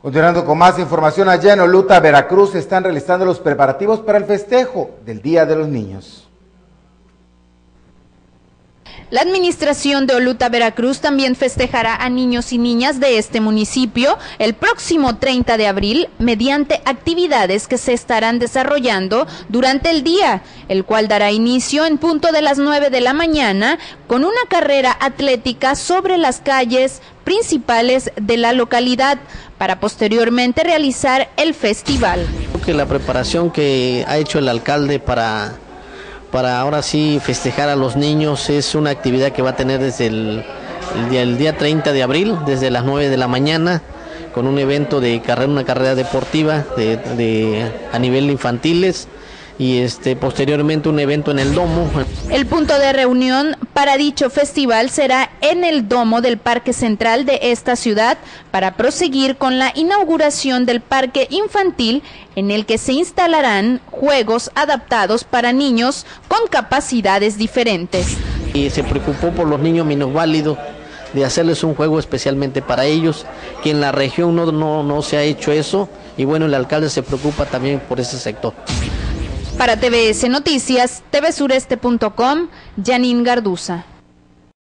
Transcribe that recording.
Continuando con más información, allá en Oluta, Veracruz, se están realizando los preparativos para el festejo del Día de los Niños. La administración de Oluta, Veracruz, también festejará a niños y niñas de este municipio el próximo 30 de abril mediante actividades que se estarán desarrollando durante el día, el cual dará inicio en punto de las 9 de la mañana con una carrera atlética sobre las calles principales de la localidad para posteriormente realizar el festival. Creo que la preparación que ha hecho el alcalde para ahora sí festejar a los niños es una actividad que va a tener desde el día 30 de abril, desde las 9 de la mañana, con un evento de carrera, una carrera deportiva a nivel infantiles y posteriormente un evento en el domo. El punto de reunión para dicho festival será en el domo del Parque Central de esta ciudad para proseguir con la inauguración del parque infantil en el que se instalarán juegos adaptados para niños con capacidades diferentes. Y se preocupó por los niños minusválidos, de hacerles un juego especialmente para ellos, que en la región no se ha hecho eso, y bueno, el alcalde se preocupa también por ese sector. Para TVS Noticias, tvsureste.com, Janine Garduza.